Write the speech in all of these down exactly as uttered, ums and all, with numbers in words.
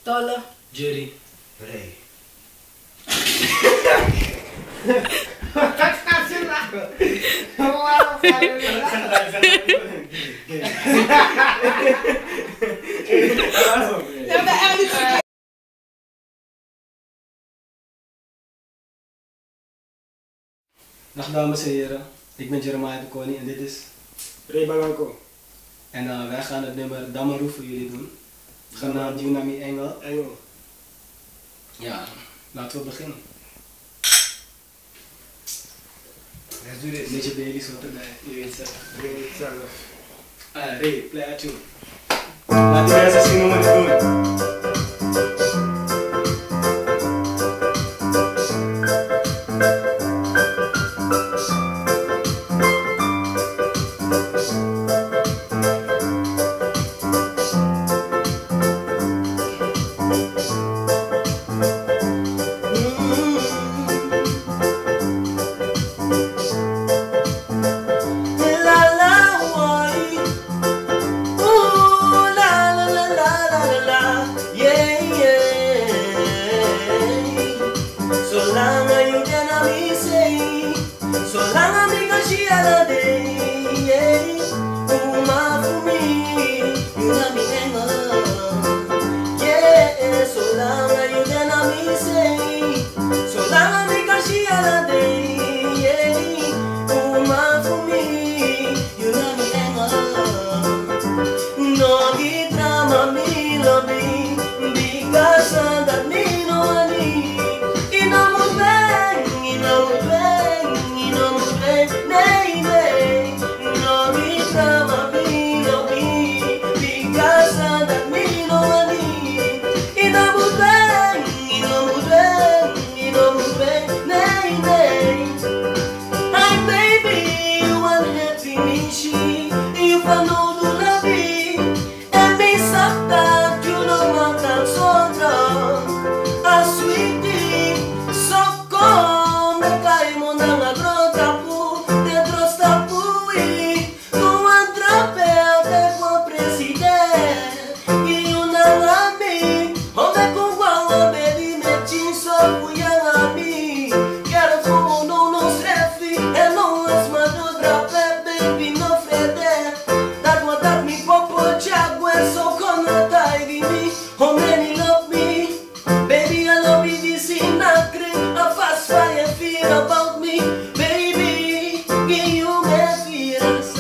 Tola. Judy. Ray. Kasih lah. Wah, saya Dag dames en heren, ik ben Jeremiah de Koning en dit is Ray Balanco. En uh, wij gaan het nummer Damaru voor jullie doen. Genaamd Junami Engel. Engel. Ja, laten we beginnen. Let's do this. Een beetje Baileys wat erbij, je weet het. Ik weet het zelf. Ah, Ray, play a tune. Laat die mensen zien hoe we het doen.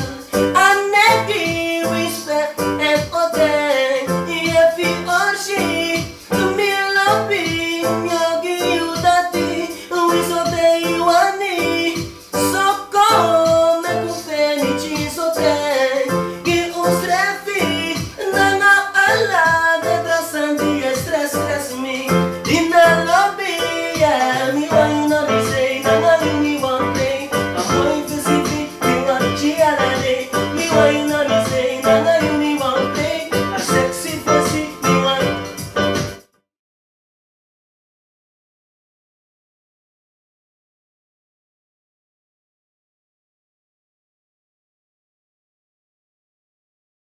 She